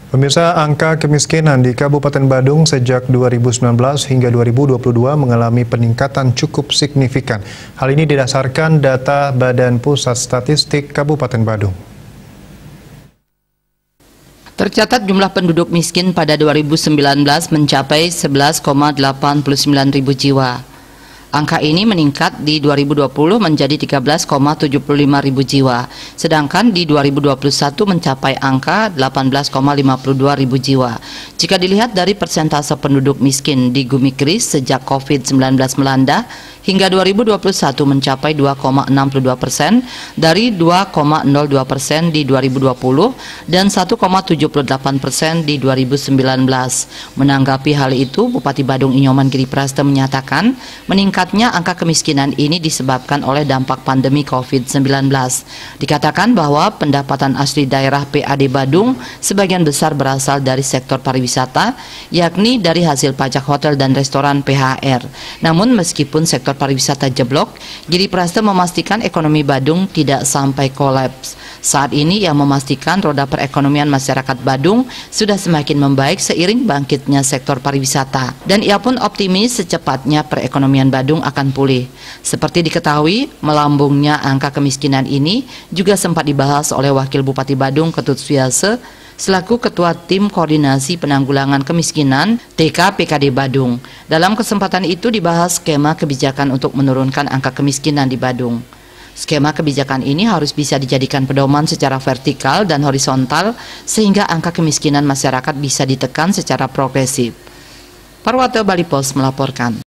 Pemirsa, angka kemiskinan di Kabupaten Badung sejak 2019 hingga 2022 mengalami peningkatan cukup signifikan. Hal ini didasarkan data Badan Pusat Statistik Kabupaten Badung. Tercatat jumlah penduduk miskin pada 2019 mencapai 11,89 ribu jiwa. Angka ini meningkat di 2020 menjadi 13,75 ribu jiwa, sedangkan di 2021 mencapai angka 18,52 ribu jiwa. Jika dilihat dari persentase penduduk miskin di Gumikris sejak COVID-19 melanda, hingga 2021 mencapai 2,62% dari 2,02% di 2020 dan 1,78% di 2019. Menanggapi hal itu, Bupati Badung Inyoman Giriprasta menyatakan meningkatnya angka kemiskinan ini disebabkan oleh dampak pandemi COVID-19. Dikatakan bahwa pendapatan asli daerah PAD Badung sebagian besar berasal dari sektor pariwisata, yakni dari hasil pajak hotel dan restoran PHR. Namun meskipun sektor pariwisata jeblok, Giriprasta memastikan ekonomi Badung tidak sampai kolaps. Saat ini ia memastikan roda perekonomian masyarakat Badung sudah semakin membaik seiring bangkitnya sektor pariwisata. Dan ia pun optimis secepatnya perekonomian Badung akan pulih. Seperti diketahui, melambungnya angka kemiskinan ini juga sempat dibahas oleh Wakil Bupati Badung Ketut Suyase selaku Ketua Tim Koordinasi Penanggulangan Kemiskinan TK PKD Badung. Dalam kesempatan itu dibahas skema kebijakan untuk menurunkan angka kemiskinan di Badung. Skema kebijakan ini harus bisa dijadikan pedoman secara vertikal dan horizontal sehingga angka kemiskinan masyarakat bisa ditekan secara progresif. Parwata Bali Pos melaporkan.